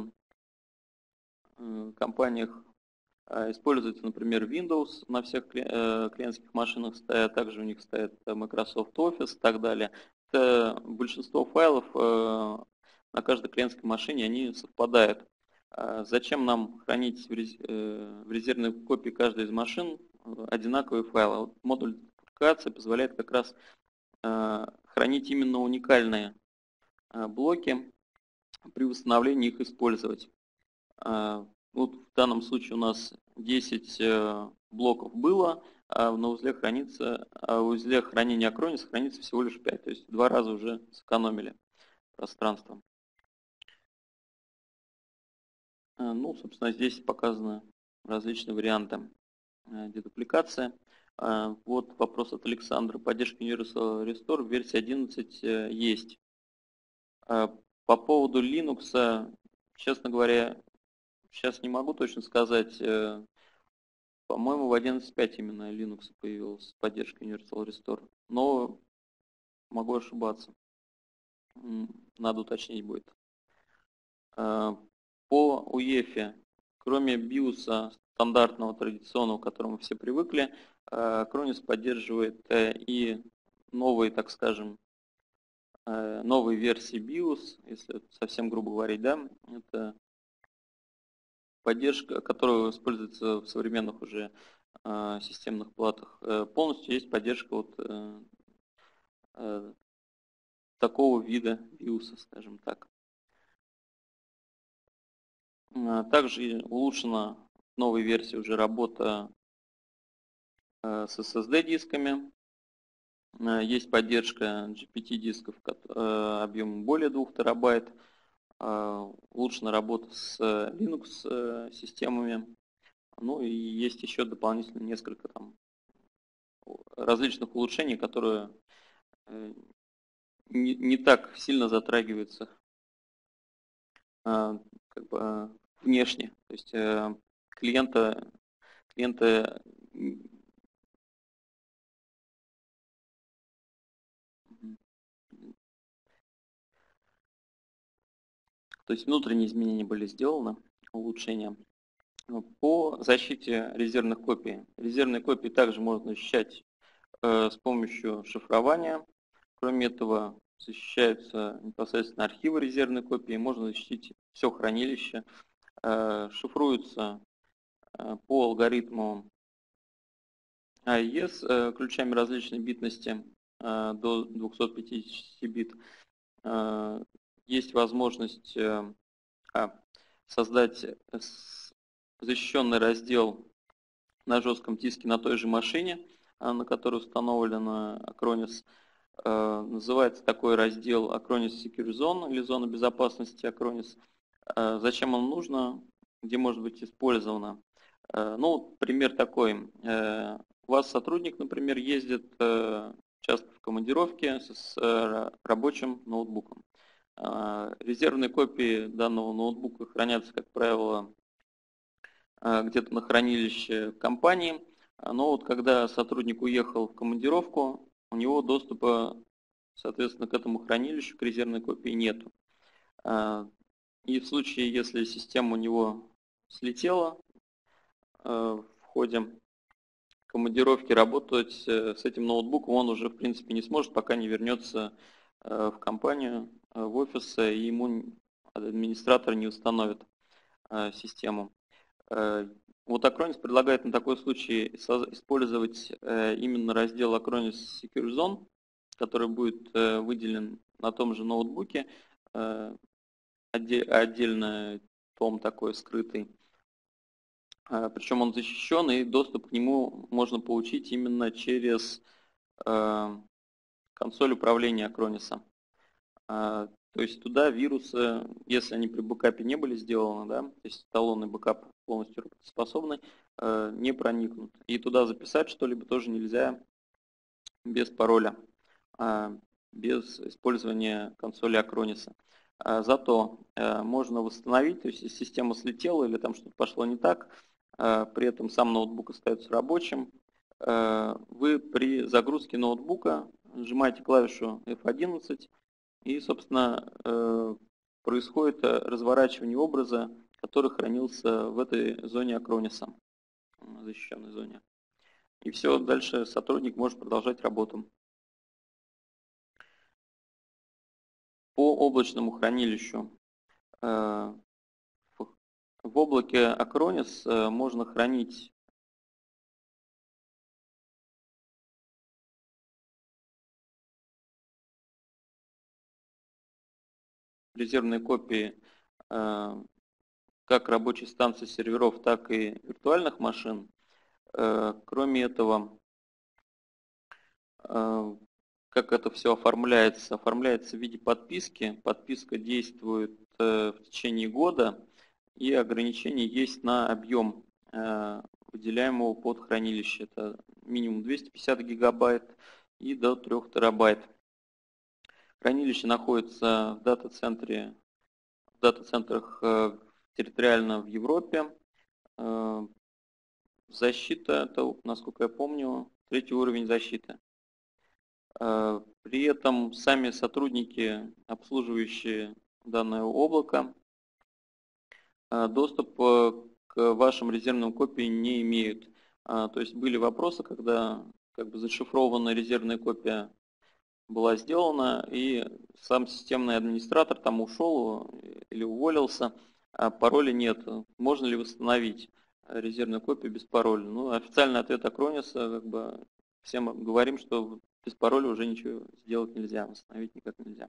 компаниях используется, например, Windows на всех клиентских машинах стоят, также у них стоит Microsoft Office и так далее. Это большинство файлов на каждой клиентской машине, они совпадают. Зачем нам хранить в резервной копии каждой из машин одинаковые файлы? Вот модуль дедупликации позволяет как раз хранить именно уникальные блоки, при восстановлении их использовать. Вот в данном случае у нас десять блоков было, а на узле, хранится, а в узле хранения Acronis хранится всего лишь пять, то есть в два раза уже сэкономили пространство. Ну, собственно, здесь показаны различные варианты дедупликации. Вот вопрос от Александра. Поддержка Universal Restore в версии одиннадцать есть. По поводу Linux, честно говоря, сейчас не могу точно сказать. По-моему, в одиннадцать точка пять именно Linux появилась поддержка Universal Restore. Но могу ошибаться. Надо уточнить будет. По ю и эф, кроме биоса стандартного, традиционного, к которому все привыкли, Acronis поддерживает и новые, так скажем, новые версии биос, если совсем грубо говорить, да, это поддержка, которая используется в современных уже э, системных платах. Э, полностью есть поддержка вот э, э, такого вида биоса, скажем так. Э, также улучшена в новой версии уже работа э, с эс эс ди-дисками. Э, есть поддержка джи пи ти-дисков э, объемом более двух терабайт. Э, улучшена работа с Linux-системами. Ну и есть еще дополнительно несколько там различных улучшений, которые не, не так сильно затрагиваются как бы, внешне. То есть клиента, клиента то есть внутренние изменения были сделаны, улучшения. По защите резервных копий. Резервные копии также можно защищать э, с помощью шифрования. Кроме этого, защищаются непосредственно архивы резервной копии, можно защитить все хранилище. Э, шифруются э, по алгоритму эй и эс э, ключами различной битности э, до двухсот пятидесяти бит. Э, есть возможность э, а, создать защищенный раздел на жестком диске на той же машине, на которой установлен Acronis. Называется такой раздел Acronis Secure Zone или зона безопасности Acronis. Зачем он нужно, где может быть использовано? Ну, пример такой. У вас сотрудник, например, ездит часто в командировке с рабочим ноутбуком. Резервные копии данного ноутбука хранятся, как правило, где-то на хранилище компании. Но вот когда сотрудник уехал в командировку, у него доступа, соответственно, к этому хранилищу, к резервной копии нету. И в случае, если система у него слетела в ходе командировки, работать с этим ноутбуком он уже, в принципе, не сможет, пока не вернется в компанию, в офис, и ему администратор не установит систему. Вот Acronis предлагает на такой случай использовать именно раздел Acronis Secure Zone, который будет выделен на том же ноутбуке, отдельно том такой скрытый. Причем он защищен, и доступ к нему можно получить именно через консоль управления Acronis. То есть туда вирусы, если они при бэкапе не были сделаны, да, то есть эталонный бэкап полностью работоспособный, не проникнут. И туда записать что-либо тоже нельзя без пароля, без использования консоли Acronis. Зато можно восстановить, то есть если система слетела или там что-то пошло не так, при этом сам ноутбук остается рабочим, вы при загрузке ноутбука нажимаете клавишу эф одиннадцать, и, собственно, происходит разворачивание образа, который хранился в этой зоне Acronis, защищенной зоне. И все, дальше сотрудник может продолжать работу. По облачному хранилищу. В облаке Acronis можно хранить резервные копии как рабочей станции серверов, так и виртуальных машин. Кроме этого, как это все оформляется? Оформляется в виде подписки. Подписка действует в течение года, и ограничение есть на объем выделяемого под хранилище. Это минимум двести пятьдесят гигабайт и до трёх терабайт. Хранилище находится в дата-центре, в дата-центрах территориально в Европе. Защита, это, насколько я помню, третий уровень защиты. При этом сами сотрудники, обслуживающие данное облако, доступ к вашим резервным копиям не имеют. То есть были вопросы, когда как бы зашифрованная резервная копия была сделана, и сам системный администратор там ушел или уволился, а пароля нет. Можно ли восстановить резервную копию без пароля? Ну, официальный ответ Acronis, как бы всем говорим, что без пароля уже ничего сделать нельзя, восстановить никак нельзя.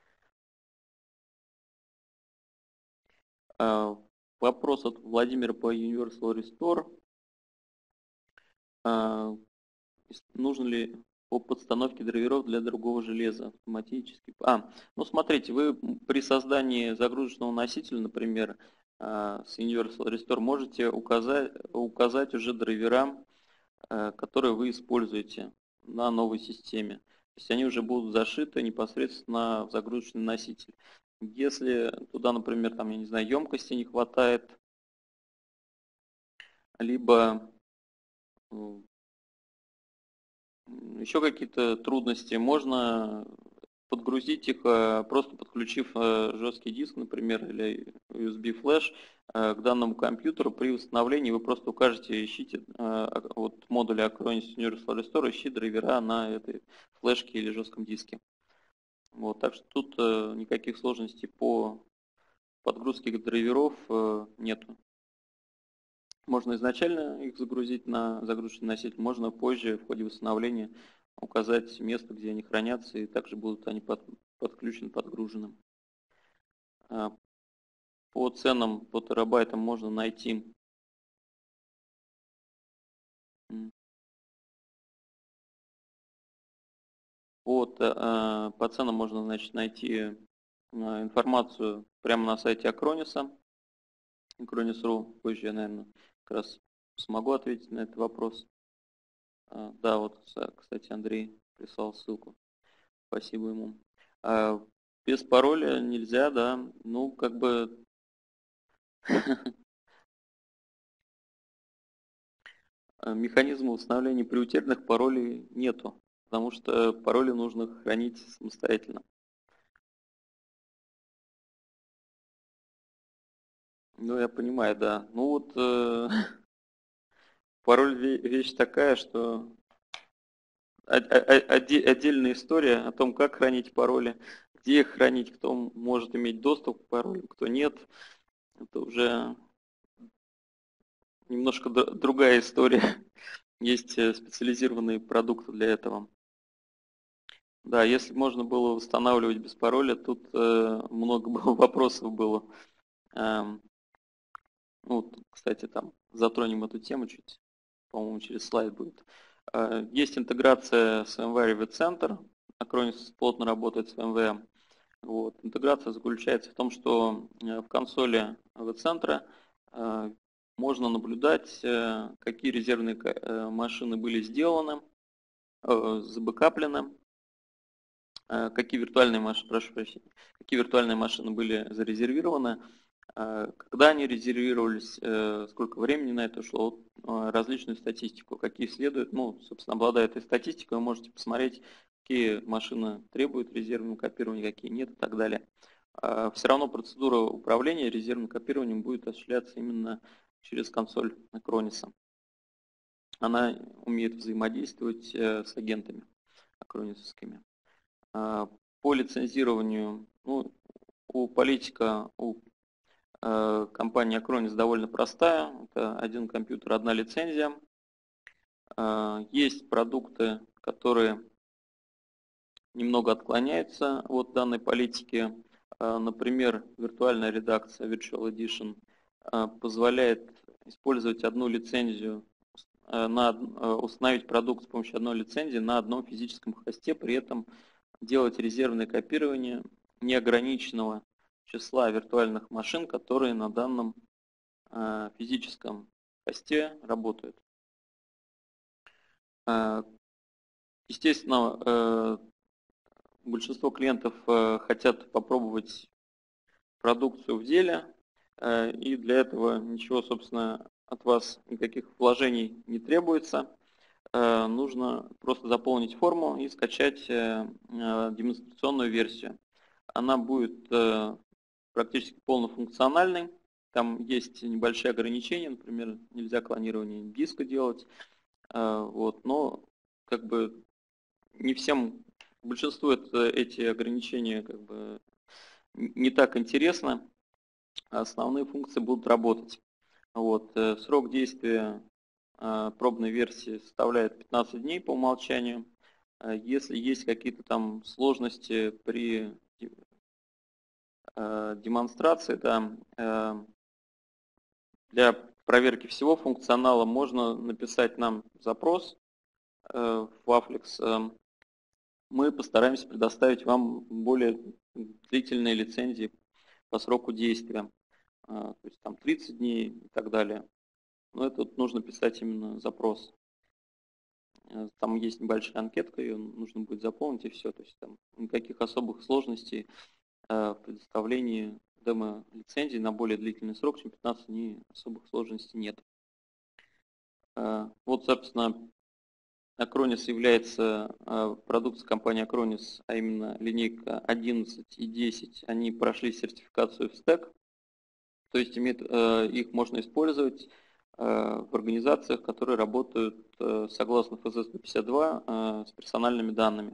Вопрос от Владимира по Universal Restore. Нужно ли по подстановке драйверов для другого железа автоматически? А, ну смотрите, вы при создании загрузочного носителя, например, с Universal Restore можете указать, указать уже драйвера, которые вы используете на новой системе. То есть они уже будут зашиты непосредственно в загрузочный носитель. Если туда, например, там, я не знаю, емкости не хватает, либо еще какие-то трудности, можно подгрузить их, просто подключив жесткий диск, например, или ю эс би флеш к данному компьютеру. При восстановлении вы просто укажете, ищите вот модуля Acronis Universal Restore, ищите драйвера на этой флешке или жестком диске. Вот, так что тут никаких сложностей по подгрузке драйверов нету. Можно изначально их загрузить на загрузочный носитель, можно позже в ходе восстановления указать место, где они хранятся, и также будут они под, подключены, подгружены. По ценам, по терабайтам можно найти Вот, по ценам можно, значит, найти информацию прямо на сайте Acronis. Acronis точка ру. Позже я, наверное, как раз смогу ответить на этот вопрос. Да, вот, кстати, Андрей прислал ссылку. Спасибо ему. Без пароля нельзя, да. Ну, как бы... Механизма установления приоритетных паролей нету, потому что пароли нужно хранить самостоятельно. Ну, я понимаю, да. Ну вот, э, пароль вещь такая, что отдельная история о том, как хранить пароли, где их хранить, кто может иметь доступ к паролю, кто нет. Это уже немножко другая история. Есть специализированные продукты для этого. Да, если можно было восстанавливать без пароля, тут э, много было вопросов было. Эм, ну, кстати, там затронем эту тему чуть, по-моему, через слайд будет. Э, есть интеграция с VMware vCenter. Acronis плотно работает с VMware. Вот. Интеграция заключается в том, что в консоли vCenter э, можно наблюдать, э, какие резервные э, машины были сделаны, э, забэкаплены, какие виртуальные машины, прошу прощения, какие виртуальные машины были зарезервированы, когда они резервировались, сколько времени на это ушло, различную статистику, какие следуют. Ну, собственно, обладая этой статистикой, вы можете посмотреть, какие машины требуют резервного копирования, какие нет и так далее. Все равно процедура управления резервным копированием будет осуществляться именно через консоль Acronis. Она умеет взаимодействовать с агентами акронисовскими. По лицензированию, ну, у политика, у э, компании Acronis довольно простая. Это один компьютер, одна лицензия. Э, есть продукты, которые немного отклоняются от данной политики. Э, например, виртуальная редакция Virtual Edition э, позволяет использовать одну лицензию, э, на, э, установить продукт с помощью одной лицензии на одном физическом хосте, при этом делать резервное копирование неограниченного числа виртуальных машин, которые на данном э, физическом хосте работают. Э, естественно, э, большинство клиентов э, хотят попробовать продукцию в деле, э, и для этого ничего, собственно, от вас, никаких вложений не требуется. Э, нужно просто заполнить форму и скачать э, э, демонстрационную версию. Она будет э, практически полнофункциональной. Там есть небольшие ограничения, например, нельзя клонирование диска делать. Э, вот, но как бы не всем, большинству это, эти ограничения как бы не так интересно. Основные функции будут работать. Вот, э, срок действия э, пробной версии составляет пятнадцать дней по умолчанию. Э, если есть какие-то там сложности при демонстрации, да, для проверки всего функционала можно написать нам запрос в Waflix. Мы постараемся предоставить вам более длительные лицензии по сроку действия, то есть там тридцать дней и так далее. Но это вот нужно писать именно запрос. Там есть небольшая анкетка, ее нужно будет заполнить и все. То есть там никаких особых сложностей в предоставлении демо-лицензии на более длительный срок, чем пятнадцать дней, особых сложностей нет. Вот, собственно, Acronis является продукцией компании Acronis, а именно линейка одиннадцать и десять. Они прошли сертификацию в стек, то есть их можно использовать в организациях, которые работают согласно эф эс эс сто пятьдесят два с персональными данными.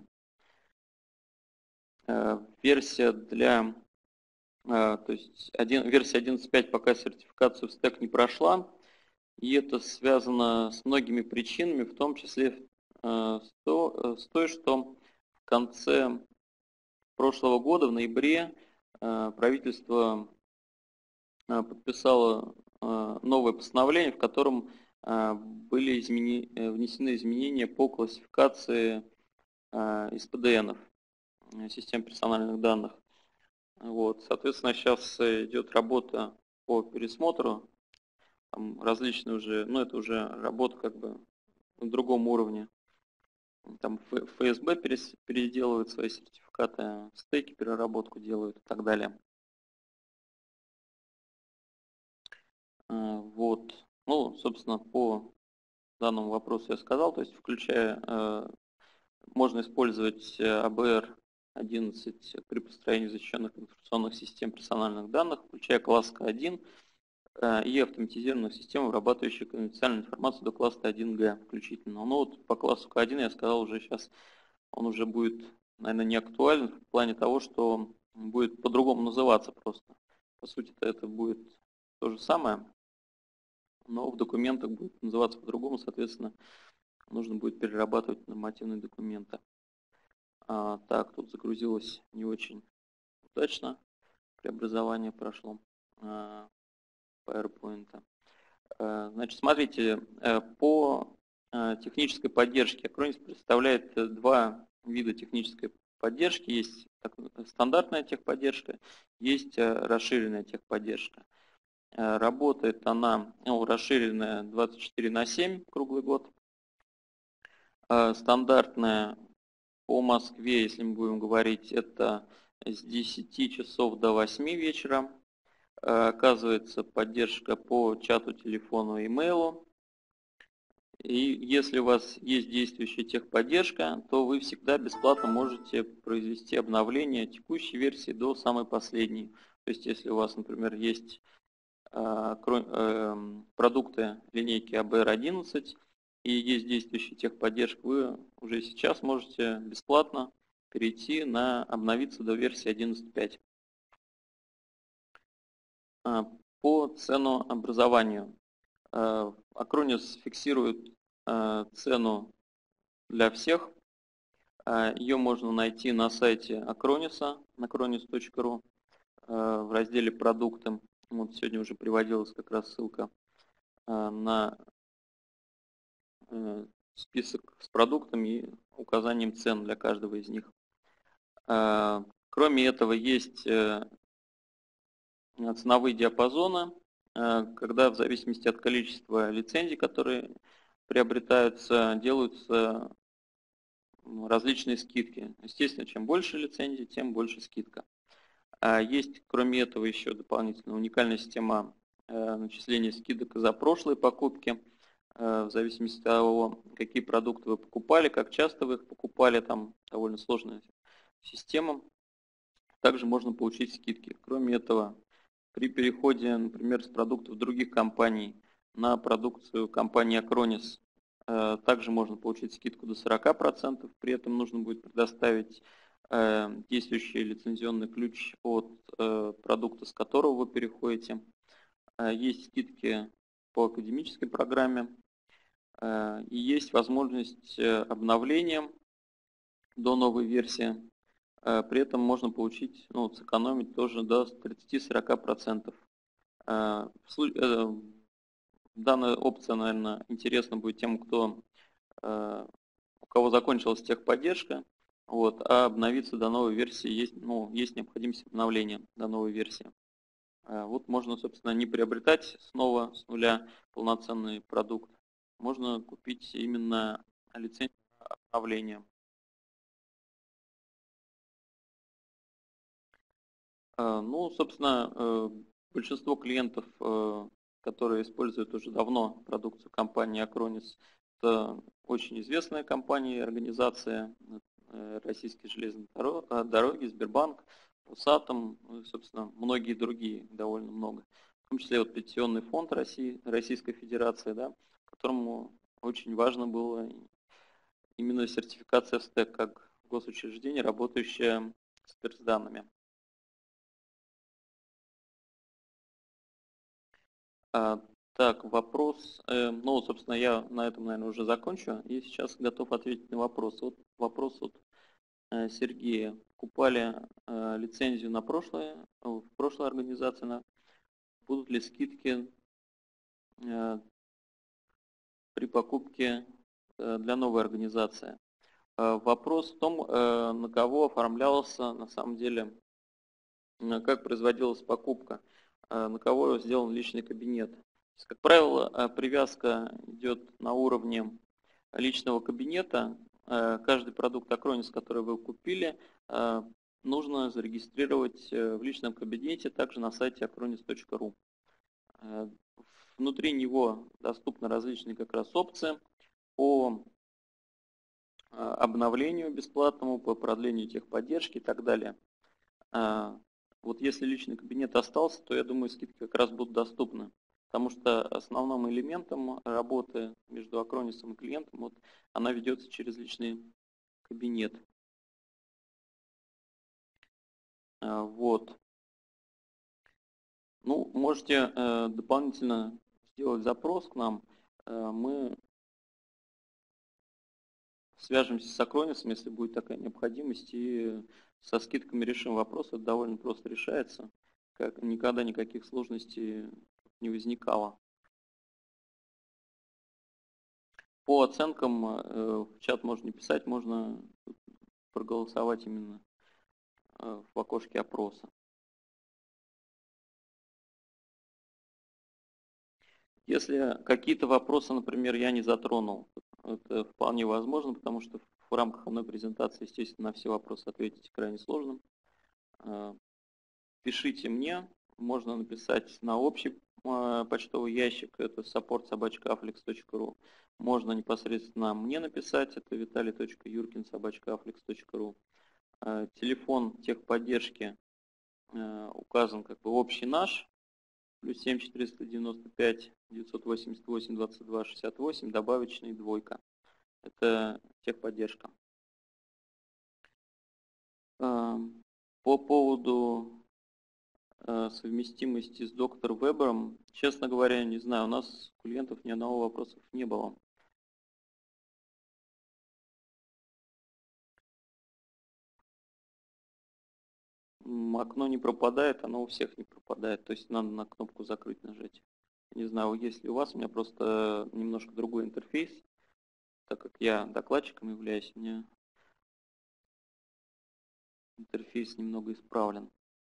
Версия для То есть один, версия одиннадцать точка пять пока сертификацию в стек не прошла, и это связано с многими причинами, в том числе э, с, то, с той, что в конце прошлого года, в ноябре, э, правительство э, подписало э, новое постановление, в котором были измени... внесены изменения по классификации эс пэ дэ энов, систем персональных данных. Вот, соответственно, сейчас идет работа по пересмотру, там различные уже, ну это уже работа как бы на другом уровне. Там эф эс бэ переделывает свои сертификаты, стейки переработку делают и так далее. Вот, ну, собственно, по данному вопросу я сказал, то есть включая, можно использовать эй би ар одиннадцать при построении защищенных информационных систем персональных данных, включая класс ка один и автоматизированную систему, обрабатывающую конфиденциальную информацию до класса один джи включительно. Но вот по классу ка один я сказал уже сейчас, он уже будет, наверное, не актуален в плане того, что будет по-другому называться просто. По сути это будет то же самое, но в документах будет называться по-другому, соответственно, нужно будет перерабатывать нормативные документы. А, так, тут загрузилось не очень удачно, преобразование прошло а, PowerPoint. А, значит, смотрите, по технической поддержке Acronis представляет два вида технической поддержки. Есть стандартная техподдержка, есть расширенная техподдержка. Работает она, ну, расширенная двадцать четыре на семь круглый год. Стандартная по Москве, если мы будем говорить, это с десяти часов до восьми вечера. Оказывается поддержка по чату, телефону, имейлу. И если у вас есть действующая техподдержка, то вы всегда бесплатно можете произвести обновление текущей версии до самой последней. То есть если у вас, например, есть продукты линейки эй би ар одиннадцать и есть действующая техподдержка, вы уже сейчас можете бесплатно перейти на обновиться до версии одиннадцать точка пять. По ценообразованию. Acronis фиксирует цену для всех. Ее можно найти на сайте Acronis, acronis точка ру, в разделе «Продукты». Вот сегодня уже приводилась как раз ссылка на список с продуктами и указанием цен для каждого из них. Кроме этого, есть ценовые диапазоны, когда в зависимости от количества лицензий, которые приобретаются, делаются различные скидки. Естественно, чем больше лицензий, тем больше скидка. Есть, кроме этого, еще дополнительная уникальная система начисления скидок за прошлые покупки, в зависимости от того, какие продукты вы покупали, как часто вы их покупали, там довольно сложная система. Также можно получить скидки. Кроме этого, при переходе, например, с продуктов других компаний на продукцию компании Acronis, также можно получить скидку до сорока процентов. При этом нужно будет предоставить действующий лицензионный ключ от продукта, с которого вы переходите. Есть скидки по академической программе. И есть возможность обновления до новой версии. При этом можно получить, ну, сэкономить тоже до тридцати-сорока процентов. Данная опция, наверное, интересна будет тем, кто, у кого закончилась техподдержка, вот, а обновиться до новой версии есть, ну, есть необходимость обновления до новой версии. Вот можно, собственно, не приобретать снова с нуля полноценный продукт. Можно купить именно лицензию на обновление. Ну, собственно, большинство клиентов, которые используют уже давно продукцию компании Acronis, это очень известная компания и организация, Российские железные дороги, Сбербанк, Росатом, ну, собственно, многие другие, довольно много. В том числе вот Пенсионный фонд России, Российской Федерации, да, которому очень важно было именно сертификация в стэк, как госучреждение, работающее с персданными. Так, вопрос, ну, собственно, я на этом, наверное, уже закончу, и сейчас готов ответить на вопрос. Вот вопрос от Сергея. Купали лицензию на прошлое, в прошлой организации, будут ли скидки при покупке для новой организации. Вопрос в том, на кого оформлялся на самом деле, как производилась покупка, на кого сделан личный кабинет. Как правило, привязка идет на уровне личного кабинета. Каждый продукт Acronis, который вы купили, нужно зарегистрировать в личном кабинете, также на сайте acronis точка ру. Внутри него доступны различные как раз опции по обновлению бесплатному, по продлению техподдержки и так далее. Вот если личный кабинет остался, то я думаю, скидки как раз будут доступны. Потому что основным элементом работы между Acronis и клиентом, вот, она ведется через личный кабинет. Вот. Ну, можете э, дополнительно сделать запрос к нам. Э, мы свяжемся с Acronis, если будет такая необходимость, и со скидками решим вопрос. Это довольно просто решается. Как, никогда никаких сложностей не возникало. По оценкам э, в чат можно не писать, можно проголосовать именно э, в окошке опроса. Если какие-то вопросы, например, я не затронул, это вполне возможно, потому что в рамках одной презентации, естественно, на все вопросы ответить крайне сложно. Пишите мне, можно написать на общий почтовый ящик, это support собака afflex точка ру. Можно непосредственно мне написать, это виталий точка юркин собака afflex точка ру. Телефон техподдержки указан как бы общий наш. Плюс семь четыреста девяносто пять девятьсот восемьдесят восемь двадцать два шестьдесят восемь, добавочный двойка. Это техподдержка. По поводу совместимости с доктором Вебером, честно говоря, не знаю, у нас у клиентов ни одного вопроса не было. Окно не пропадает, оно у всех не пропадает, то есть надо на кнопку закрыть нажать. Не знаю, есть ли у вас, у меня просто немножко другой интерфейс, так как я докладчиком являюсь, у меня интерфейс немного исправлен.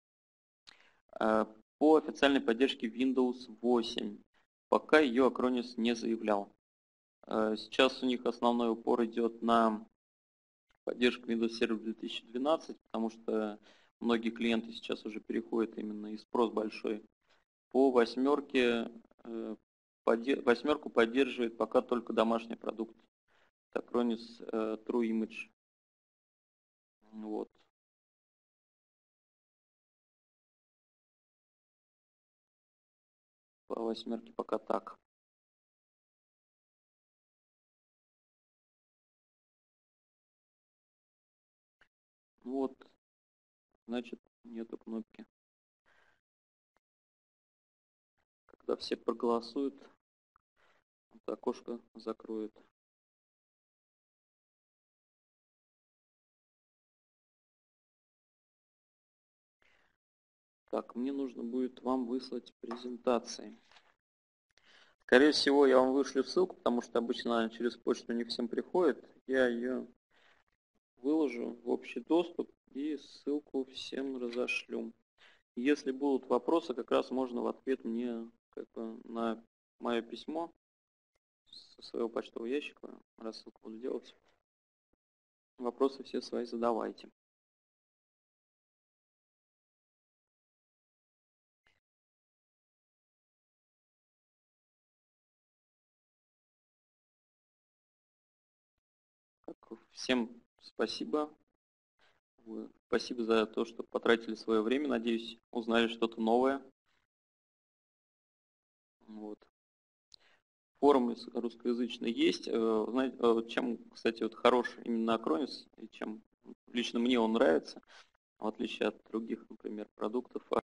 По официальной поддержке Windows восемь, пока ее Acronis не заявлял. Сейчас у них основной упор идет на поддержку Windows Server две тысячи двенадцать, потому что многие клиенты сейчас уже переходят именно и спрос большой. По восьмерке, восьмерку поддерживает пока только домашний продукт. Acronis True Image. Вот. По восьмерке пока так. Вот, значит, нету кнопки. Когда все проголосуют, это окошко закроет. Так, мне нужно будет вам выслать презентации. Скорее всего, я вам вышлю ссылку, потому что обычно она через почту не всем приходит. Я ее выложу в общий доступ и ссылку всем разошлю. Если будут вопросы, как раз можно в ответ мне как бы на мое письмо со своего почтового ящика, рассылку буду делать. Вопросы все свои задавайте. Всем спасибо. Спасибо за то, что потратили свое время. Надеюсь, узнали что-то новое. Вот. Форум русскоязычный есть. Знаете, чем, кстати, вот хорош именно Acronis, и чем лично мне он нравится, в отличие от других, например, продуктов,